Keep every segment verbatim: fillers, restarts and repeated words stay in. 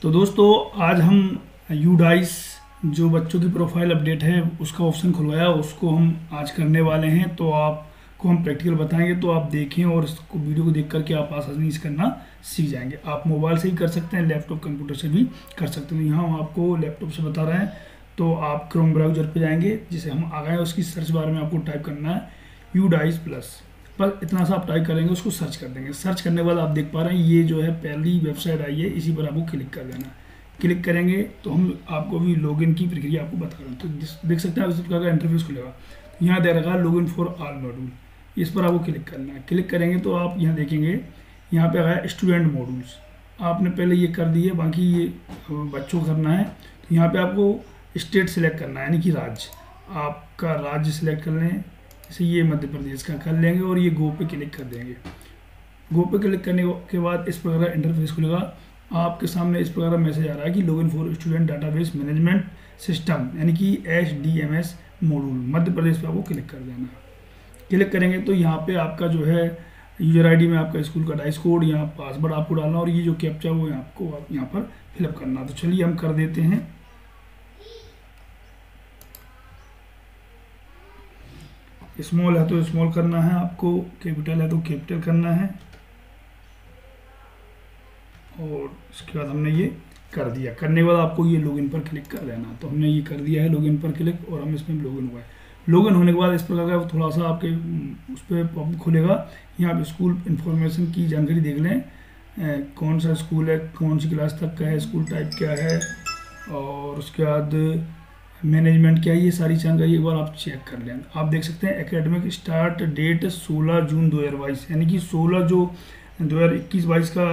तो दोस्तों आज हम यूडाइस जो बच्चों की प्रोफाइल अपडेट है उसका ऑप्शन खुलवाया, उसको हम आज करने वाले हैं। तो आपको हम प्रैक्टिकल बताएंगे, तो आप देखें और इसको वीडियो को देख करके आप आसानी से करना सीख जाएंगे। आप मोबाइल से भी कर सकते हैं, लैपटॉप कंप्यूटर से भी कर सकते हैं। यहाँ हम आपको लैपटॉप से बता रहे हैं, तो आप क्रोम ब्राउजर पे जाएंगे, जिसे हम आ गए उसकी सर्च बार में आपको टाइप करना है यूडाइस प्लस। पर इतना सा आप टाइप करेंगे, उसको सर्च कर देंगे। सर्च करने के बाद आप देख पा रहे हैं ये जो है पहली वेबसाइट आई है, इसी पर आपको क्लिक कर देना है। क्लिक करेंगे तो हम आपको भी लॉगिन की प्रक्रिया आपको बता रहे हैं। तो देख सकते हैं इस प्रकार का इंटरफेस खुलेगा। यहाँ दे रखा है लॉगिन फॉर ऑल मॉड्यूल, इस पर आपको क्लिक करना है। क्लिक करेंगे तो आप यहाँ देखेंगे, यहाँ पे आया स्टूडेंट मॉड्यूल्स। आपने पहले ये कर दिए, बाकी ये बच्चों को करना है। तो यहाँ पे आपको स्टेट सिलेक्ट करना है, यानी कि राज्य, आपका राज्य सिलेक्ट कर लें। जैसे ये मध्य प्रदेश का कर लेंगे और ये गो पे क्लिक कर देंगे। गो पे क्लिक करने के बाद इस प्रकार का इंटरफेस खुलेगा। आपके सामने इस प्रकार का मैसेज आ रहा है कि login for student database management system, यानी कि H D M S module Madhya Pradesh पे आपको क्लिक कर देना है। क्लिक करेंगे तो यहाँ पे आपका जो है यूजर आईडी में आपका स्कूल का डाइस कोड, यहाँ पासवर्ड आपको डालना और ये जो कैप्चा वो आपको यहाँ पर फिलअप करना। तो चलिए हम कर देते हैं। स्मॉल है तो स्मॉल करना है आपको, कैपिटल है तो कैपिटल करना है, और इसके बाद हमने ये कर दिया। करने के बाद आपको ये लॉगिन पर क्लिक कर देना। तो हमने ये कर दिया है लॉगिन पर क्लिक, और हम इसमें लॉगिन हुआ है। लॉगिन होने के बाद इस प्रकार का थोड़ा सा आपके उस पर पॉपअप खुलेगा। यहाँ पे स्कूल इन्फॉर्मेशन की जानकारी देख लें, ए, कौन सा स्कूल है, कौन सी क्लास तक का है, स्कूल टाइप क्या है, और उसके बाद मैनेजमेंट क्या है, ये सारी जानकारी एक बार आप चेक कर लें। आप देख सकते हैं एकेडमिक स्टार्ट डेट सोलह जून दो हज़ार बाईस, यानी कि सोलह जो दो हज़ार इक्कीस बाईस का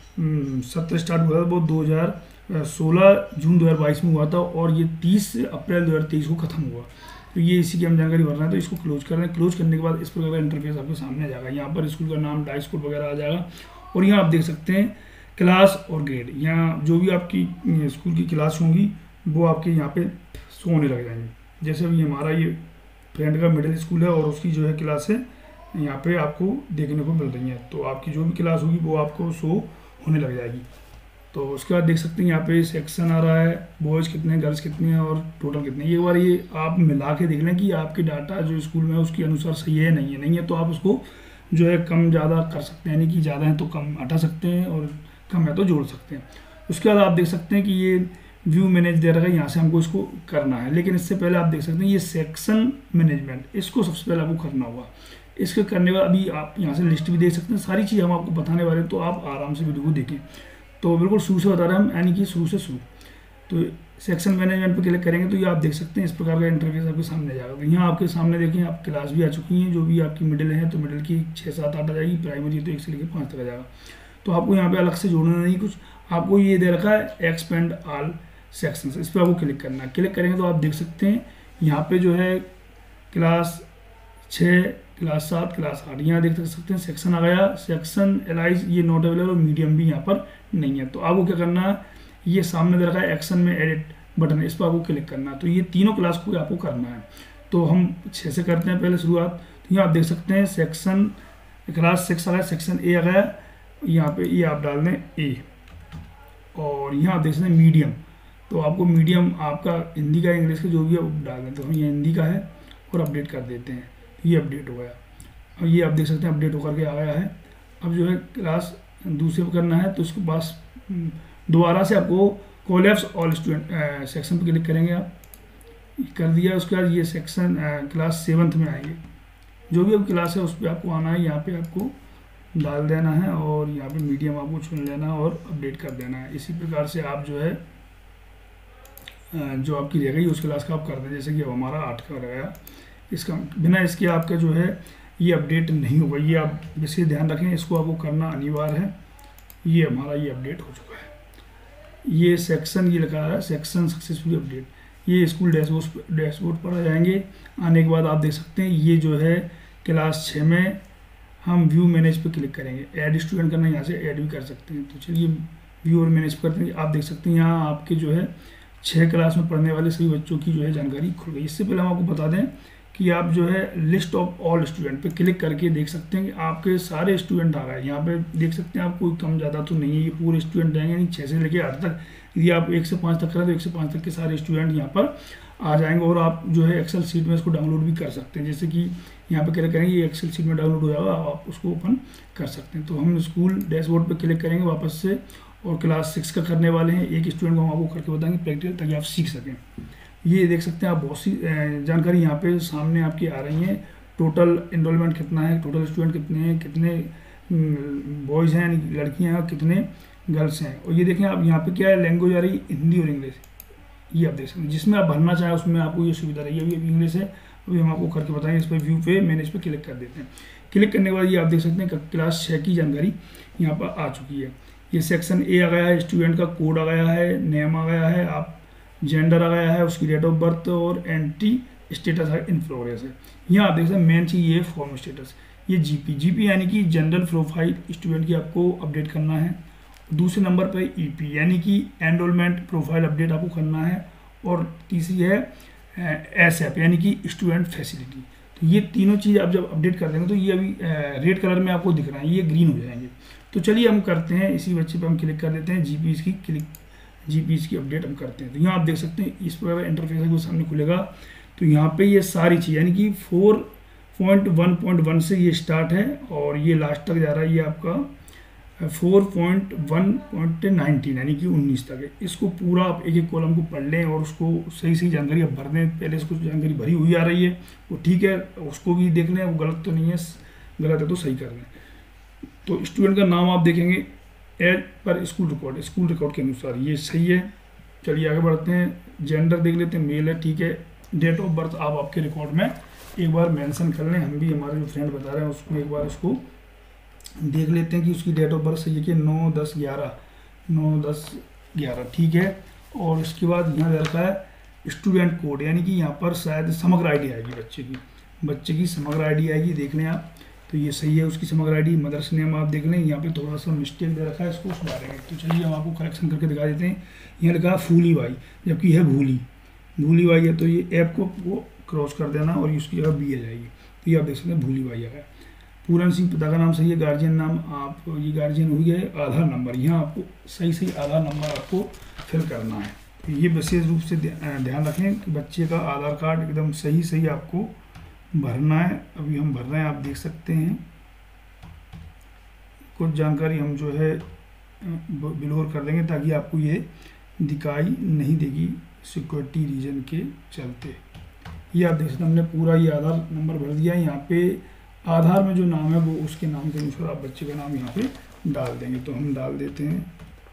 सत्र स्टार्ट हुआ था वो दो हज़ार सोलह जून दो हज़ार बाईस में हुआ था, और ये तीस अप्रैल दो हज़ार तेईस को ख़त्म हुआ। तो ये इसी की हम जानकारी भर रहे हैं। तो इसको क्लोज कर रहे हैं। क्लोज करने के बाद इस प्रकार का इंटरफेस आपके सामने आ जाएगा। यहाँ पर स्कूल का नाम, डाइस कोड वगैरह आ जाएगा, और यहाँ आप देख सकते हैं क्लास और ग्रेड। यहाँ जो भी आपकी स्कूल की क्लास होंगी वो आपके यहाँ पे शो होने लग जाएंगे। जैसे अभी हमारा ये फ्रेंड का मिडिल स्कूल है और उसकी जो है क्लास है यहाँ पे आपको देखने को मिल रही है। तो आपकी जो भी क्लास होगी वो आपको शो होने लग जाएगी। तो उसके बाद देख सकते हैं यहाँ पे सेक्शन आ रहा है, बॉयज़ कितने, गर्ल्स कितने हैं और टोटल कितने। एक बार ये आप मिला के देख लें कि आपके डाटा जो स्कूल में है उसके अनुसार सही है नहीं है। नहीं है तो आप उसको जो है कम ज़्यादा कर सकते हैं, यानी कि ज़्यादा है तो कम हटा सकते हैं और कम है तो जोड़ सकते हैं। उसके बाद आप देख सकते हैं कि ये व्यू मैनेज दे रखा है, यहाँ से हमको इसको करना है। लेकिन इससे पहले आप देख सकते हैं ये सेक्शन मैनेजमेंट, इसको सबसे पहले आपको करना होगा। इसके करने के बाद अभी आप यहाँ से लिस्ट भी देख सकते हैं, सारी चीज़ हम आपको बताने वाले हैं, तो आप आराम से वीडियो को देखें। तो बिल्कुल शुरू से बता रहे हैं हम, यानी कि शुरू से शुरू। तो सेक्शन मैनेजमेंट पर क्लिक करेंगे तो ये आप देख सकते हैं इस प्रकार का इंटरफेस आपके सामने जाएगा। तो यहाँ आपके सामने देखें, आप क्लास भी आ चुकी हैं, जो भी आपकी मिडिल है तो मिडिल की छः सात आठ आ जाएगी, प्राइमरी तो एक से लेकर पाँच तक आ जाएगा। तो आपको यहाँ पे अलग से जोड़ना नहीं कुछ, आपको ये दे रखा है एक्सपेंड ऑल सेक्शंस, इस पर आपको क्लिक करना है। क्लिक करेंगे तो आप देख सकते हैं यहाँ पे जो है क्लास छः, क्लास सात, क्लास आठ, यहाँ देख सकते हैं सेक्शन आ गया। सेक्शन एलाइज ये नॉट अवेलेबल और मीडियम भी यहाँ पर नहीं है। तो आपको क्या करना है, ये सामने दे रखा है एक्शन में एडिट बटन है, इस पर आपको क्लिक करना है। तो ये तीनों क्लास को आपको करना है। तो हम छः से करते हैं पहले शुरुआत। तो यहाँ आप देख सकते हैं सेक्शन क्लास सिक्स आ गया, सेक्शन ए आ गया, यहाँ पे ये आप डाल दें ए, और यहाँ आप देख सकते हैं मीडियम। तो आपको मीडियम आपका हिंदी का, इंग्लिश का जो भी आप डाल दें। तो हम ये हिंदी का है और अपडेट कर देते हैं। ये अपडेट हो गया, और ये आप देख सकते हैं अपडेट होकर के आ गया है। अब जो है क्लास दूसरे पर करना है, तो उसके पास दोबारा से आपको कोलैप्स ऑल स्टूडेंट सेक्शन पर क्लिक करेंगे। आप कर दिया, उसके बाद ये सेक्शन क्लास सेवन्थ में आएंगे। जो भी अब क्लास है उस पर आपको आना है, यहाँ पे आपको डाल देना है, और यहाँ पे मीडियम आपको चुन लेना है और अपडेट कर देना है। इसी प्रकार से आप जो है जो आपकी रह गई उस क्लास का आप कर दें। जैसे कि अब हमारा आठ का रह गया, इसका बिना इसके आपका जो है ये अपडेट नहीं होगा। ये आप इसे ध्यान रखें, इसको आपको करना अनिवार्य है। ये हमारा ये अपडेट हो चुका है। ये सेक्शन ये लिखा है सेक्शन सक्सेसफुली अपडेट। ये स्कूल डैशबोर्ड डैशबोर्ड पर आ जाएंगे। आने के बाद आप देख सकते हैं ये जो है क्लास छः में हम व्यू मैनेज पे क्लिक करेंगे। ऐड स्टूडेंट करना, यहाँ से ऐड भी कर सकते हैं। तो चलिए व्यू और मैनेज करते हैं। आप देख सकते हैं यहाँ आपके जो है छः क्लास में पढ़ने वाले सभी बच्चों की जो है जानकारी खुल गई। इससे पहले हम आपको बता दें कि आप जो है लिस्ट ऑफ ऑल स्टूडेंट पे क्लिक करके देख सकते हैं कि आपके सारे स्टूडेंट आ रहे हैं। यहाँ पे देख सकते हैं आप, कोई कम ज़्यादा तो नहीं है, ये पूरे स्टूडेंट रहेंगे, यानी छः से लेके आठ तक। यदि आप एक से पाँच तक करें तो एक से पाँच तक के सारे स्टूडेंट यहाँ पर आ जाएंगे। और आप जो है एक्सेल सीट में इसको डाउनलोड भी कर सकते हैं, जैसे कि यहाँ पे क्लिक करेंगे ये एक्सेल सीट में डाउनलोड हो जाएगा, आप उसको ओपन कर सकते हैं। तो हम स्कूल डैशबोर्ड पे क्लिक करेंगे वापस से, और क्लास सिक्स का करने वाले हैं। एक स्टूडेंट को हम आपको करके बताएंगे प्रैक्टिकल, ताकि आप सीख सकें। ये देख सकते हैं आप, बहुत सी जानकारी यहाँ पे सामने आपकी आ रही है। टोटल इनरोलमेंट कितना है, टोटल स्टूडेंट कितने हैं, कितने बॉयज़ हैं यानी लड़कियाँ हैं, कितने गर्ल्स हैं। और ये देखें आप, यहाँ पे क्या है, लैंग्वेज आ रही है हिंदी और इंग्लिश, ये आप देख सकते हैं। जिसमें आप भरना चाहें उसमें आपको ये सुविधा रही है। अभी इंग्लिश है, अभी हम आपको करके बताएंगे। इस पर व्यू पे मैंने इस पर क्लिक कर देते हैं। क्लिक करने के बाद ये आप देख सकते हैं क्लास छः की जानकारी यहाँ पर आ चुकी है। ये सेक्शन ए आ गया है, स्टूडेंट का कोड आ गया है, नेम आ गया है, आप जेंडर आ गया है, उसकी डेट ऑफ बर्थ, और एंट्री स्टेटस है इन प्रोग्रेस है। यहाँ आप देख सकते हैं मेन चीज़ ये फॉर्म स्टेटस, ये जीपी जीपी यानी कि जनरल प्रोफाइल स्टूडेंट की आपको अपडेट करना है। दूसरे नंबर पर ईपी यानी कि एनरोलमेंट प्रोफाइल अपडेट आपको करना है। और तीसरी है एसएप यानी कि स्टूडेंट फैसिलिटी। तो ये तीनों चीज़ आप जब अपडेट कर देंगे तो ये अभी रेड कलर में आपको दिख रहा है, ये ग्रीन हो जाएंगे। तो चलिए हम करते हैं, इसी बच्चे पे हम क्लिक कर देते हैं, जीपी की क्लिक जीपी की अपडेट हम करते हैं। तो यहाँ आप देख सकते हैं इस प्रकार इंटरफेस को सामने खुलेगा। तो यहाँ पे ये सारी चीज़ यानी कि four point one point one से ये स्टार्ट है और ये लास्ट तक जा रहा है, ये आपका four point one point nineteen यानी कि उन्नीस तक है। इसको पूरा आप एक एक कॉलम को पढ़ लें और उसको सही सही जानकारी आप भर दें। पहले इसको जानकारी भरी हुई आ रही है वो ठीक है, उसको भी देख लें, वो गलत तो नहीं है, गलत है तो सही कर लें। तो स्टूडेंट का नाम आप देखेंगे as per school record, school record के अनुसार ये सही है। चलिए आगे बढ़ते हैं। जेंडर देख लेते हैं, मेल है, ठीक है। डेट ऑफ बर्थ आप आपके रिकॉर्ड में एक बार मेंशन कर लें, हम भी हमारे जो फ्रेंड बता रहे हैं उसको एक बार उसको देख लेते हैं कि उसकी डेट ऑफ बर्थ सही है कि नौ दस ग्यारह नौ दस ग्यारह ठीक है। और उसके बाद यहाँ रखा है स्टूडेंट कोड यानी कि यहाँ पर शायद समग्र आईडी आएगी बच्चे की, बच्चे की समग्र आईडी आएगी, देख लें आप। तो ये सही है, उसकी समग्र आईडी। मदर्स नेम आप देख लें, यहाँ पे थोड़ा सा मिस्टेक दे रखा है, इसको सुधारेंगे। तो चलिए हम आपको करेक्शन करके दिखा देते हैं। यहाँ लिखा है फूली बाई जबकि है भूली, भूली बाई है, तो ये ऐप को वो क्रॉस कर देना और उसकी जगह बी आ जाएगी। तो ये आप देख सकते हैं भूली बाई आ गया। पूरन सिंह पिता का नाम सही है, गार्जियन नाम आप ये गार्जियन हो गया है। आधार नंबर यहाँ आपको सही सही आधार नंबर आपको फिल करना है। तो ये विशेष रूप से ध्यान रखें कि बच्चे का आधार कार्ड एकदम सही सही आपको भरना है। अभी हम भर रहे हैं, आप देख सकते हैं। कुछ जानकारी हम जो है बिलोर कर देंगे ताकि आपको ये दिखाई नहीं देगी सिक्योरिटी रीजन के चलते। ये आप देख सकते हैं हमने पूरा ये आधार नंबर भर दिया है। यहाँ पे आधार में जो नाम है वो उसके नाम के अनुसार आप बच्चे का नाम यहाँ पे डाल देंगे। तो हम डाल देते हैं,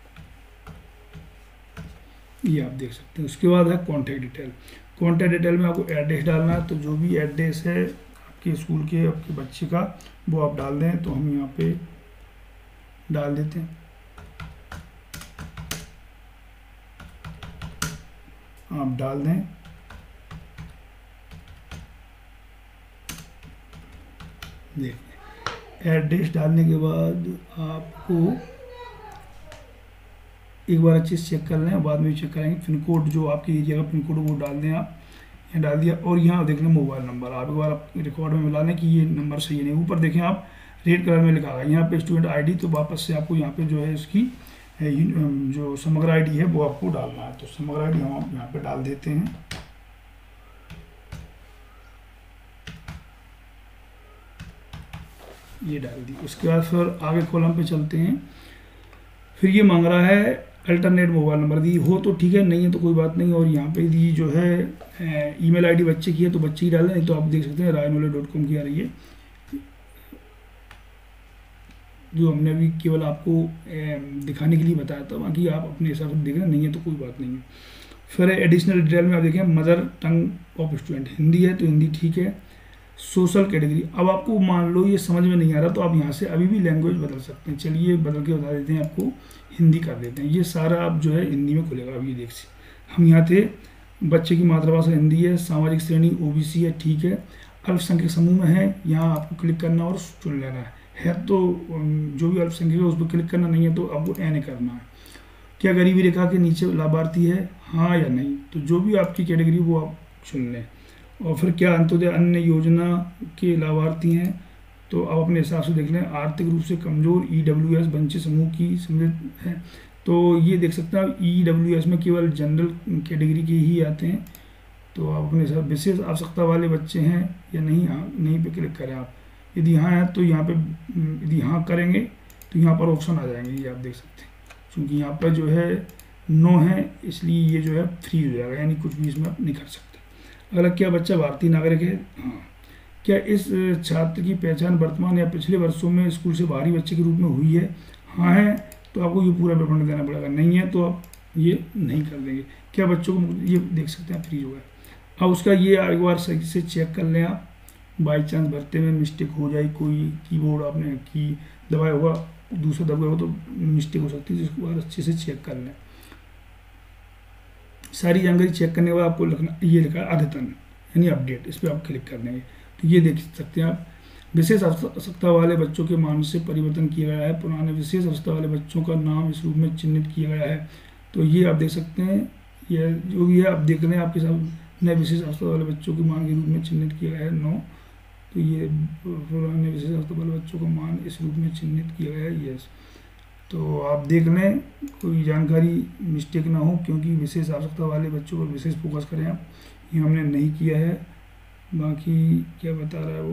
ये आप देख सकते हैं। उसके बाद है कॉन्टैक्ट डिटेल। कॉन्टैक्ट डिटेल में आपको एड्रेस डालना है, तो जो भी एड्रेस है आपके स्कूल के आपके बच्चे का वो आप डाल दें। तो हम यहाँ पे डाल देते हैं, आप डाल दें। देखिए एड्रेस डालने के बाद आपको एक बार अच्छे से चेक कर लें, बाद में भी चेक करेंगे। पिन कोड जो आपके एरिया का पिन कोड वो डाल दें आप, यहाँ डाल दिया। और यहाँ देख लें मोबाइल नंबर, आप एक बार आप रिकॉर्ड में मिला लें कि ये नंबर सही नहीं। ऊपर देखें आप रेड कलर में लिखा है यहाँ पे स्टूडेंट आईडी, तो वापस से आपको यहाँ पे जो है इसकी जो समग्र आईडी है वो आपको डालना है। तो समग्र आईडी हम यहाँ पे डाल देते हैं। ये डाल दी। उसके बाद फिर आगे कॉलम पे चलते हैं। फिर ये मांग रहा है अल्टरनेट मोबाइल नंबर, दी हो तो ठीक है, नहीं है तो कोई बात नहीं। और यहाँ पे दी जो है ईमेल आईडी बच्चे की है तो बच्चे ही डाल दें, नहीं तो आप देख सकते हैं रायनोले डॉट कॉम की आ रही है, जो हमने अभी केवल आपको दिखाने के लिए बताया था। बाकी आप अपने हिसाब से देख रहे हैं, नहीं है तो कोई बात नहीं है। फिर एडिशनल डिटेल में आप देखें mother tongue of student Hindi है तो हिंदी ठीक है। सोशल कैटेगरी, अब आपको मान लो ये समझ में नहीं आ रहा तो आप यहाँ से अभी भी लैंग्वेज बदल सकते हैं। चलिए बदल के बता देते हैं, आपको हिंदी कर देते हैं। ये सारा आप जो है हिंदी में खुलेगा। अभी देख से हम यहाँ थे, बच्चे की मातृभाषा हिंदी है, सामाजिक श्रेणी ओबीसी है ठीक है, अल्पसंख्यक समूह में है, यहाँ आपको क्लिक करना और चुन लेना है। है तो जो भी अल्पसंख्यक है उस पर क्लिक करना, नहीं है तो आपको एन करना है। क्या गरीबी रेखा के नीचे लाभार्थी है, हाँ या नहीं, तो जो भी आपकी कैटेगरी वो आप चुन लें। और फिर क्या अंत्योदय अन्य योजना के लाभार्थी हैं, तो आप अपने हिसाब से देख लें। आर्थिक रूप से कमजोर ई डब्ल्यू एस वंचित समूह की सम्मिलित है, तो ये देख सकते हैं आप ई डब्ल्यू एस में केवल जनरल कैटेगरी के ही आते हैं। तो आप अपने हिसाब विशेष आवश्यकता वाले बच्चे हैं या नहीं, यहाँ नहीं पे क्लिक करें आप। यदि हाँ है तो यहाँ पे, यदि हाँ करेंगे तो यहाँ पर ऑप्शन आ जाएंगे, ये आप देख सकते हैं। क्योंकि यहाँ पर जो है नो है, इसलिए ये जो है फ्री हो जाएगा, यानी कुछ भी इसमें आप नहीं कर सकते। अगला, क्या बच्चा भारतीय नागरिक है? हाँ। क्या इस छात्र की पहचान वर्तमान या पिछले वर्षों में स्कूल से बाहरी बच्चे के रूप में हुई है? हाँ है तो आपको ये पूरा विवरण देना पड़ेगा, नहीं है तो आप ये नहीं कर देंगे। क्या बच्चों को, ये देख सकते हैं फ्री हो गया। अब उसका ये एक बार सही से चेक कर लें आप, बाई चांस भरते में मिस्टेक हो जाए, कोई कीबोर्ड आपने की दबाया होगा, दूसरा दबाया हो तो मिस्टेक हो सकती है, जिसको बार अच्छे से चेक कर लें। सारी जानकारी चेक करने के बाद आपको लिखना, ये लिखा है अद्यतन यानी अपडेट, इस पर आप क्लिक कर देंगे तो ये देख सकते हैं आप। विशेष आवश्यकता वाले बच्चों के मान से परिवर्तन किया गया है, पुराने विशेष आवश्यकता वाले बच्चों का नाम इस रूप में चिन्हित किया गया है। तो ये आप देख सकते हैं, यह जो भी है आप देख रहे हैं, आपके साथ नए विशेष आवश्यकता वाले बच्चों के मान के रूप में चिन्हित किया गया है नौ। तो ये पुराने विशेष आवश्यकता वाले बच्चों का मान इस रूप में चिन्हित किया गया है, यस। तो आप देख लें कोई जानकारी मिस्टेक ना हो, क्योंकि विशेष आवश्यकता वाले बच्चों पर विशेष फोकस करें आप, ये हमने नहीं किया है। बाकी क्या बता रहा है वो,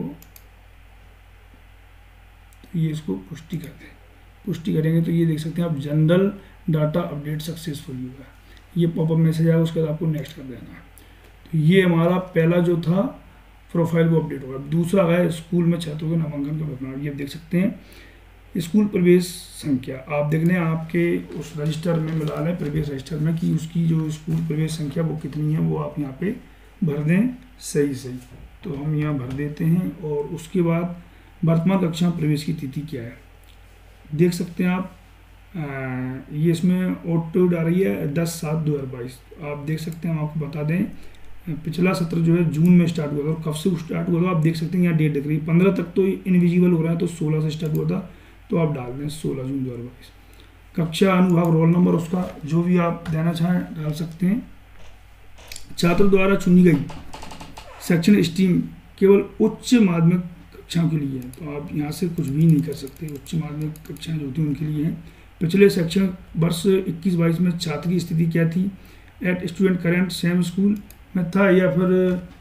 तो ये इसको पुष्टि कर दें। पुष्टि करेंगे तो ये देख सकते हैं आप, जनरल डाटा अपडेट सक्सेसफुली होगा, ये पॉपअप मैसेज आएगा, उसके बाद आपको नेक्स्ट कर देना है। तो ये हमारा पहला जो था प्रोफाइल वो अपडेट होगा। दूसरा है स्कूल में छात्रों के नामांकन का विवरण, ये देख सकते हैं स्कूल प्रवेश संख्या, आप देख लें आपके उस रजिस्टर में मिला लें, प्रवेश रजिस्टर में, कि उसकी जो स्कूल प्रवेश संख्या वो कितनी है, वो आप यहाँ पे भर दें सही सही। तो हम यहाँ भर देते हैं, और उसके बाद वर्तमान कक्षा प्रवेश की तिथि क्या है देख सकते हैं आप। आ, ये इसमें ऑटो डाल रही है दस सात दो हज़ार बाईस। आप देख सकते हैं, हम आपको बता दें पिछला सत्र जो है जून में स्टार्ट हुआ था, और कब से स्टार्ट हुआ था आप देख सकते हैं, यहाँ डेट दिख रही है पंद्रह तक तो इनविजिबल हो रहा है, तो सोलह से स्टार्ट हुआ था, तो आप डाल दें सोलह जून दो हज़ार बाईस। कक्षा अनुभाग रोल नंबर उसका जो भी आप देना चाहें डाल सकते हैं। छात्र द्वारा चुनी गई शैक्षणिक स्ट्रीम केवल उच्च माध्यमिक कक्षाओं के लिए है, तो आप यहाँ से कुछ भी नहीं कर सकते, उच्च माध्यमिक कक्षाएं जो होती हैं उनके लिए हैं। पिछले शैक्षणिक वर्ष इक्कीस बाईस में छात्र की स्थिति क्या थी? At student current same school में था या फिर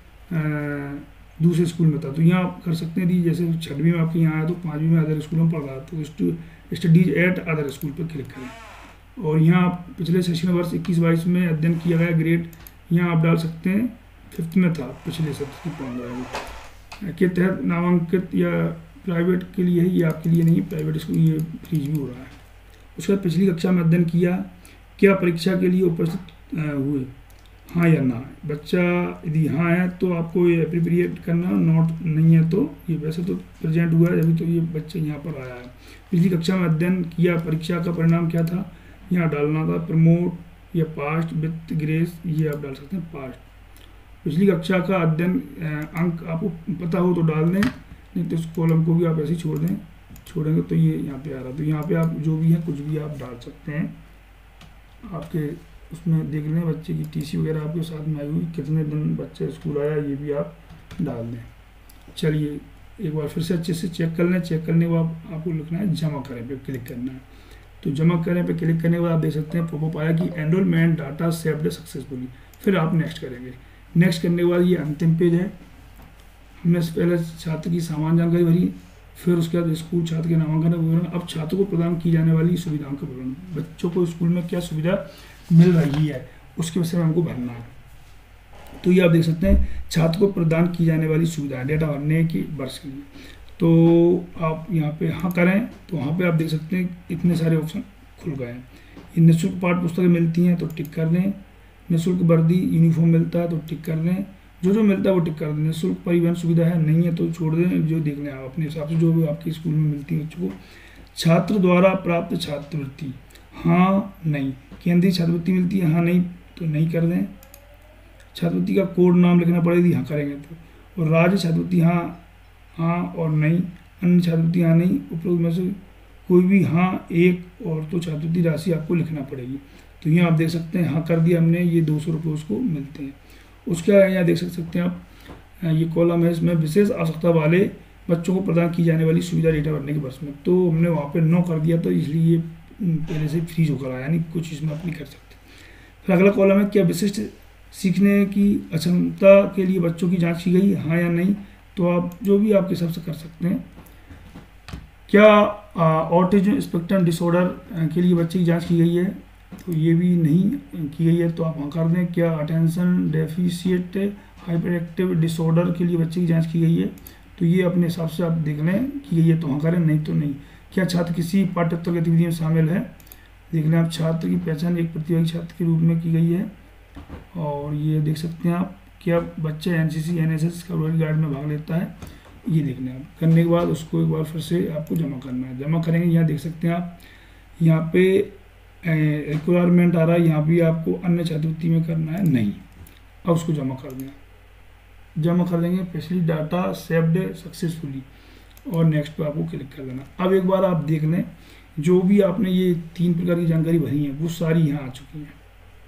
आ, दूसरे स्कूल में था, तो यहाँ आप कर सकते हैं। जैसे छठवीं में आपके यहाँ आया तो पाँचवीं में अदर स्कूल में पढ़ रहा, तो स्टडीज एट अदर स्कूल पर क्लिक करें। और यहाँ पिछले शैक्षणिक वर्ष इक्कीस बाईस में अध्ययन किया गया ग्रेड, यहाँ आप डाल सकते हैं फिफ्थ में था पिछले सत्र की पढ़ रहा है के तहत नामांकित या प्राइवेट के लिए है, ये आपके लिए नहीं, प्राइवेट स्कूल ये फ्रीज भी हो रहा है। उसके बाद पिछली कक्षा में अध्ययन किया, क्या परीक्षा के लिए उपस्थित हुए, हाँ या ना। बच्चा यदि हाँ है तो आपको ये अप्रोप्रिएट करना, नॉट नहीं है तो ये वैसे तो प्रेजेंट हुआ है अभी, तो ये बच्चा यहाँ पर आया है। पिछली कक्षा में अध्ययन किया, परीक्षा का परिणाम क्या था, यहाँ डालना था प्रमोट या पास्ट विथ ग्रेस, ये आप डाल सकते हैं पास्ट। पिछली कक्षा का अध्ययन अंक आपको पता हो तो डाल दें, नहीं तो इस कॉलम को भी आप ऐसे ही छोड़ दें, छोड़ेंगे तो ये यहाँ पे आ रहा, तो यहाँ पे आप जो भी है कुछ भी आप डाल सकते हैं। आपके उसमें देख लें बच्चे की टीसी वगैरह आपके साथ में आई हुई, कितने दिन बच्चे स्कूल आया, ये भी आप डाल दें। चलिए एक बार फिर से अच्छे से चेक कर लें। चेक करने के बाद आपको लिखना है जमा करें पे क्लिक करना है, तो जमा करें पे क्लिक करने के बाद आप देख सकते हैं पॉपअप आया कि एनरोलमेंट डाटा सेव्ड सक्सेसफुली, फिर आप नेक्स्ट करेंगे। नेक्स्ट करने के बाद ये अंतिम पेज है, हमने पहले छात्र की सामान्य जानकारी भरी, फिर उसके बाद स्कूल छात्र के नामांकन का विवरण, अब छात्र को प्रदान की जाने वाली सुविधाओं का विवरण, बच्चों को स्कूल में क्या सुविधा मिल रही है उसके विषय में हमको भरना है। तो ये आप देख सकते हैं छात्र को प्रदान की जाने वाली सुविधा डेटा भरने की वर्ष के लिए, तो आप यहाँ पे हाँ करें, तो वहाँ पे आप देख सकते हैं इतने सारे ऑप्शन खुल गए हैं। ये निःशुल्क पाठ्य पुस्तकें मिलती हैं तो टिक कर दें, निःशुल्क वर्दी यूनिफॉर्म मिलता है तो टिक कर दें, जो जो मिलता है वो टिक कर दें। निःशुल्क परिवहन सुविधा है नहीं है तो छोड़ दें, जो देख लें आप अपने हिसाब से जो भी आपके स्कूल में मिलती है बच्चों को। छात्र द्वारा प्राप्त छात्रवृत्ति हाँ नहीं, केंद्रीय छात्रवृत्ति मिलती है हाँ नहीं तो नहीं कर दें। छात्रवृत्ति का कोड नाम लिखना पड़ेगी हाँ करेंगे तो, और राज्य छात्रवृत्ति हाँ हाँ और नहीं, अन्य छात्रवृत्ति हाँ नहीं, उपरोक्त में से कोई भी हाँ एक और तो छात्रवृत्ति राशि आपको लिखना पड़ेगी। तो यहाँ आप देख सकते हैं हाँ कर दिया हमने, ये दो सौ रुपये उसको मिलते हैं। उसके यहाँ देख सकते हैं आप ये कॉलम है, इसमें विशेष आवश्यकता वाले बच्चों को प्रदान की जाने वाली सुविधा डेटा भरने के वर्ष में, तो हमने वहाँ पे नो कर दिया, तो इसलिए ये पहले से फ्रीज होकर आया, यानी कुछ इसमें आप नहीं कर सकते। फिर अगला कॉलम है, क्या विशिष्ट सीखने की अक्षमता के लिए बच्चों की जांच की गई, हाँ या नहीं, तो आप जो भी आपके हिसाब से कर सकते हैं। क्या ऑटिज्म स्पेक्ट्रम डिसऑर्डर के लिए बच्चे की जांच की गई है, तो ये भी नहीं की गई है, तो आप हाँ कर दें। क्या attention deficit hyperactive disorder के लिए बच्चे की जांच की गई है, तो ये अपने हिसाब से आप देख लें की गई है तो हाँ करें, नहीं तो नहीं। क्या छात्र किसी पाठ्येतर गतिविधि में शामिल है, देख लें आप। छात्र की पहचान एक प्रतिभागी छात्र के रूप में की गई है, और ये देख सकते हैं आप। क्या बच्चा एनसीसी एनएसएस कवरेज गार्ड में भाग लेता है, ये देख लें आप। करने के बाद उसको एक बार फिर से आपको जमा करना है। जमा करेंगे, यहाँ देख सकते हैं आप, यहाँ पे रिक्वायरमेंट आ रहा है, यहाँ भी आपको अन्य छात्रवृत्ति में करना है, नहीं। अब उसको जमा कर देना, जमा कर देंगे। फैसिलिटी डाटा सेव्ड सक्सेसफुली, और नेक्स्ट पे आपको क्लिक कर देना। अब एक बार आप देख लें, जो भी आपने ये तीन प्रकार की जानकारी भरी है वो सारी यहाँ आ चुकी हैं।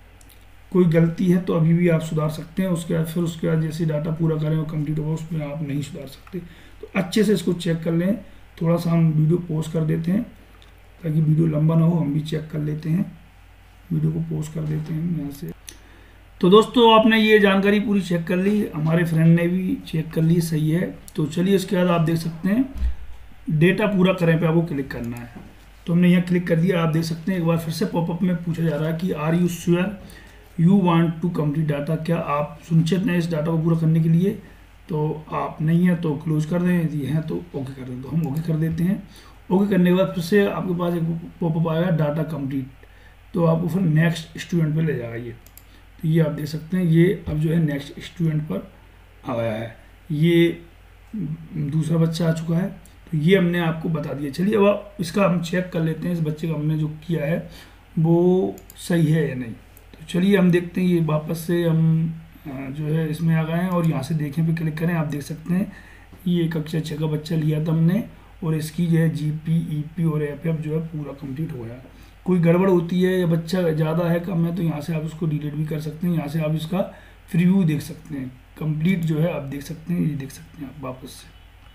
कोई गलती है तो अभी भी आप सुधार सकते हैं, उसके बाद फिर उसके बाद जैसे डाटा पूरा करें और कंप्लीट होगा उसमें आप नहीं सुधार सकते। तो अच्छे से इसको चेक कर लें। थोड़ा सा हम वीडियो पॉज कर देते हैं ताकि वीडियो लंबा ना हो, हम भी चेक कर लेते हैं। वीडियो को पॉज कर देते हैं यहाँ से। तो दोस्तों आपने ये जानकारी पूरी चेक कर ली, हमारे फ्रेंड ने भी चेक कर ली, सही है। तो चलिए इसके बाद आप देख सकते हैं डेटा पूरा करें पे आपको क्लिक करना है। तो हमने यहाँ क्लिक कर दिया, आप देख सकते हैं एक बार फिर से पॉपअप में पूछा जा रहा है कि are you sure you want to complete data, क्या आप सुनिश्चित हैं इस डाटा को पूरा करने के लिए। तो आप नहीं है तो क्लोज कर दें, यदि हैं तो ओके कर दें, तो हम ओके कर देते हैं। ओके करने के बाद फिर से आपके पास एक पॉपअप आएगा डाटा कंप्लीट, तो आपको फिर नेक्स्ट स्टूडेंट पे ले जाएगा ये। तो ये आप देख सकते हैं, ये अब जो है नेक्स्ट स्टूडेंट पर आ गया है, ये दूसरा बच्चा आ चुका है। तो ये हमने आपको बता दिया। चलिए अब इसका हम चेक कर लेते हैं, इस बच्चे का हमने जो किया है वो सही है या नहीं। तो चलिए हम देखते हैं, ये वापस से हम जो है इसमें आ गए हैं और यहाँ से देखें पे क्लिक करें। आप देख सकते हैं ये कक्षा छः का बच्चा लिया था हमने, और इसकी जो है जी पी ई पी और एफ एफ जो है पूरा कंप्लीट हो गया। कोई गड़बड़ होती है या बच्चा ज़्यादा है कम है तो यहाँ से आप उसको डिलीट भी कर सकते हैं। यहाँ से आप इसका प्रीव्यू देख सकते हैं, कंप्लीट जो है आप देख सकते हैं, ये देख सकते हैं आप वापस से।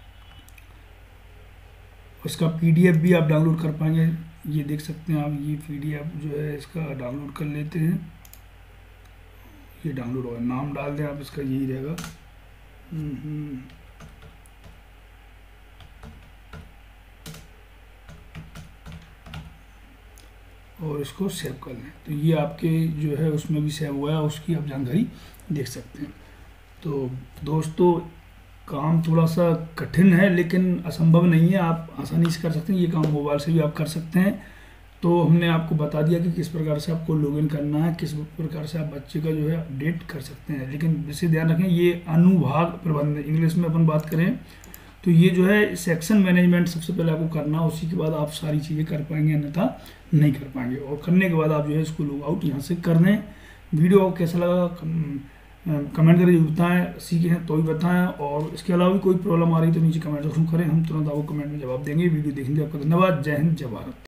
उसका पीडीएफ भी आप डाउनलोड कर पाएंगे, ये देख सकते हैं आप। ये पीडीएफ जो है इसका डाउनलोड कर लेते हैं, ये डाउनलोड होगा। नाम डाल दें आप इसका, यही रहेगा। और इसको सेव कर लें, तो ये आपके जो है उसमें भी सेव हुआ है, उसकी आप जानकारी देख सकते हैं। तो दोस्तों काम थोड़ा सा कठिन है लेकिन असंभव नहीं है, आप आसानी से कर सकते हैं। ये काम मोबाइल से भी आप कर सकते हैं। तो हमने आपको बता दिया कि किस प्रकार से आपको लॉगिन करना है, किस प्रकार से आप बच्चे का जो है अपडेट कर सकते हैं। लेकिन वैसे ध्यान रखें, ये अनुभाग प्रबंधन इंग्लिश में अपन बात करें तो ये जो है सेक्शन मैनेजमेंट सबसे पहले आपको करना, उसी के बाद आप सारी चीज़ें कर पाएंगे, अन्यथा नहीं कर पाएंगे। और करने के बाद आप जो है इसको लॉग आउट यहाँ से कर दें। वीडियो कैसा लगा कमेंट करके बताएं, सीखे हैं तो भी बताएं, और इसके अलावा भी कोई प्रॉब्लम आ रही तो नीचे कमेंट जरूर करें, हम तुरंत आपको कमेंट में जवाब देंगे। वीडियो देखने के लिए आपका धन्यवाद। जय हिंद, जय भारत।